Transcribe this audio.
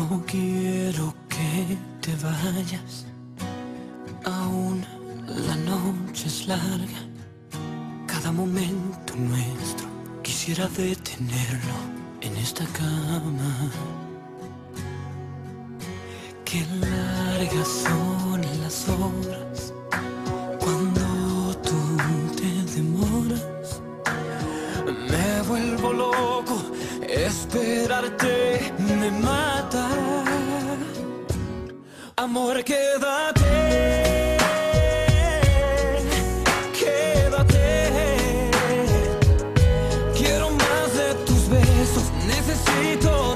No quiero que te vayas, aún la noche es larga. Cada momento nuestro quisiera detenerlo en esta cama. Qué largas son las horas cuando tú te demoras. Me vuelvo loco, esperarte me mata. Amor, quédate, quédate. Quiero más de tus besos, necesito